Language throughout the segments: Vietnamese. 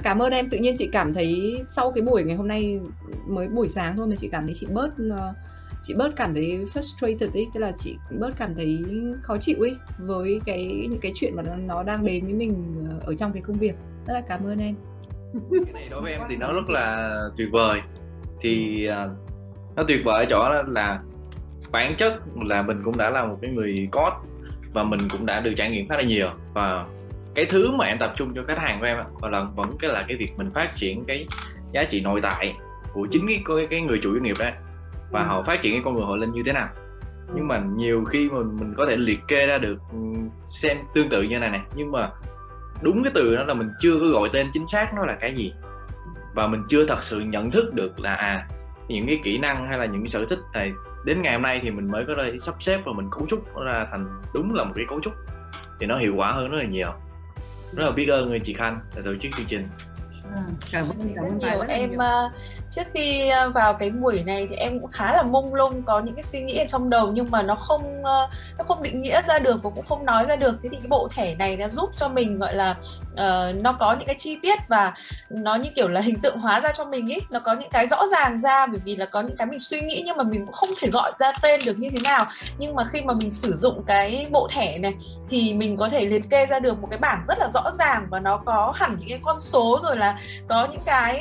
cảm ơn em. Tự nhiên chị cảm thấy sau cái buổi ngày hôm nay, mới buổi sáng thôi mà chị cảm thấy chị bớt cảm thấy frustrated ấy, tức là chị bớt cảm thấy khó chịu ấy với những cái chuyện mà nó đang đến với mình ở trong cái công việc. Rất là cảm ơn em. Cái này đối với em thì nó rất là tuyệt vời. Thì nó tuyệt vời ở chỗ là bản chất là mình cũng đã là một cái người code và mình cũng đã được trải nghiệm khá là nhiều, và cái thứ mà em tập trung cho khách hàng của em vẫn là cái việc mình phát triển cái giá trị nội tại của chính cái người chủ doanh nghiệp đó, và họ phát triển cái con người họ lên như thế nào. Nhưng mà nhiều khi mà mình có thể liệt kê ra được xem tương tự như này, nhưng mà đúng cái từ đó là mình chưa có gọi tên chính xác nó là cái gì, và mình chưa thật sự nhận thức được là những cái kỹ năng hay là những cái sở thích này đến ngày hôm nay thì mình mới có thể sắp xếp và mình cấu trúc nó ra thành đúng là một cái cấu trúc thì nó hiệu quả hơn rất là nhiều. Rất là biết ơn chị Khanh đã tổ chức chương trình. Cảm ơn nhiều. Em trước khi vào cái buổi này thì em cũng khá là mông lung, có những cái suy nghĩ ở trong đầu nhưng mà nó không định nghĩa ra được và cũng không nói ra được. Thế thì cái bộ thẻ này nó giúp cho mình gọi là nó có những cái chi tiết và nó như kiểu là hình tượng hóa ra cho mình ý, nó có những cái rõ ràng ra, bởi vì là có những cái mình suy nghĩ nhưng mà mình cũng không thể gọi ra tên được như thế nào. Nhưng mà khi mà mình sử dụng cái bộ thẻ này thì mình có thể liệt kê ra được một cái bảng rất là rõ ràng, và nó có hẳn những cái con số, rồi là có những cái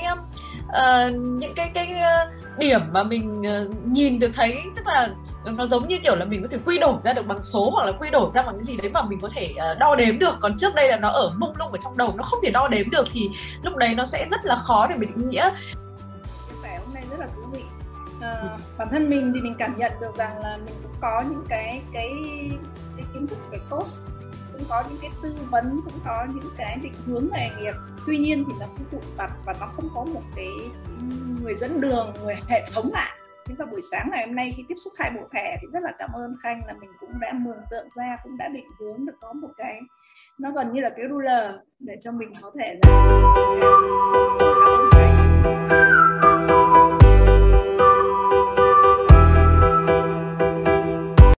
điểm mà mình nhìn được thấy, tức là nó giống như kiểu là mình có thể quy đổi ra được bằng số hoặc là quy đổi ra bằng cái gì đấy mà mình có thể đo đếm được. Còn trước đây là nó ở mông lung ở trong đầu, nó không thể đo đếm được thì lúc đấy nó sẽ rất là khó để mình định nghĩa. Chia sẻ hôm nay rất là thú vị. Bản thân mình thì mình cảm nhận được rằng là mình cũng có những cái kiến thức về coach, cũng có những cái tư vấn, cũng có những cái định hướng nghề nghiệp. Tuy nhiên thì nó cũng tụ tập và nó không có một cái người dẫn đường, người hệ thống lại. Nhưng vào buổi sáng ngày hôm nay khi tiếp xúc hai bộ thẻ thì rất là cảm ơn Khanh, là mình cũng đã mường tượng ra, cũng đã định hướng được có một cái nó gần như là cái ruler để cho mình có thể là